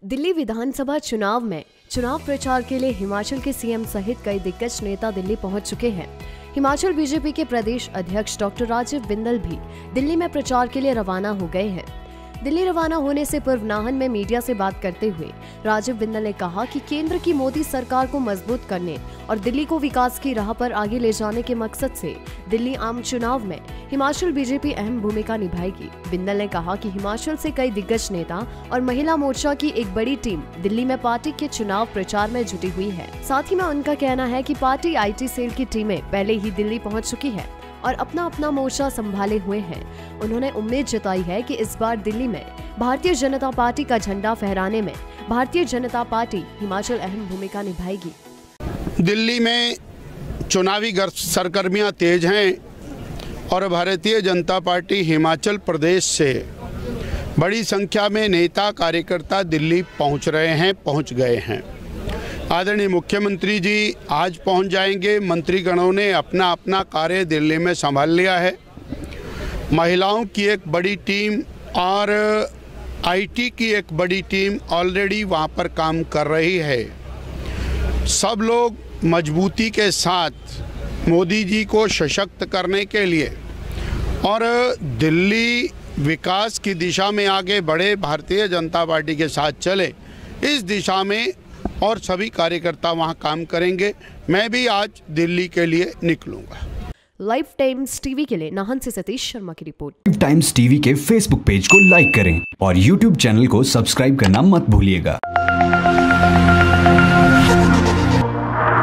दिल्ली विधानसभा चुनाव में चुनाव प्रचार के लिए हिमाचल के सीएम सहित कई दिग्गज नेता दिल्ली पहुंच चुके हैं। हिमाचल बीजेपी के प्रदेश अध्यक्ष डॉक्टर राजीव बिंदल भी दिल्ली में प्रचार के लिए रवाना हो गए हैं। दिल्ली रवाना होने से पूर्व नाहन में मीडिया से बात करते हुए राजीव बिंदल ने कहा कि केंद्र की मोदी सरकार को मजबूत करने और दिल्ली को विकास की राह पर आगे ले जाने के मकसद से दिल्ली आम चुनाव में हिमाचल बीजेपी अहम भूमिका निभाएगी। बिंदल ने कहा कि हिमाचल से कई दिग्गज नेता और महिला मोर्चा की एक बड़ी टीम दिल्ली में पार्टी के चुनाव प्रचार में जुटी हुई है। साथ ही में उनका कहना है कि पार्टी IT सेल की टीमें पहले ही दिल्ली पहुँच चुकी है और अपना अपना मोर्चा संभाले हुए हैं। उन्होंने उम्मीद जताई है कि इस बार दिल्ली में भारतीय जनता पार्टी का झंडा फहराने में भारतीय जनता पार्टी हिमाचल अहम भूमिका निभाएगी। दिल्ली में चुनावी सरगर्मियां तेज हैं और भारतीय जनता पार्टी हिमाचल प्रदेश से बड़ी संख्या में नेता कार्यकर्ता दिल्ली पहुंच गए हैं। आदरणीय मुख्यमंत्री जी आज पहुंच जाएंगे। मंत्रीगणों ने अपना अपना कार्य दिल्ली में संभाल लिया है। महिलाओं की एक बड़ी टीम और IT की एक बड़ी टीम ऑलरेडी वहां पर काम कर रही है। सब लोग मजबूती के साथ मोदी जी को सशक्त करने के लिए और दिल्ली विकास की दिशा में आगे बढ़े, भारतीय जनता पार्टी के साथ चले, इस दिशा में और सभी कार्यकर्ता वहां काम करेंगे। मैं भी आज दिल्ली के लिए निकलूंगा। लाइव टाइम्स टीवी के लिए नाहन से सतीश शर्मा की रिपोर्ट। लाइव टाइम्स टीवी के फेसबुक पेज को लाइक करें और YouTube चैनल को सब्सक्राइब करना मत भूलिएगा।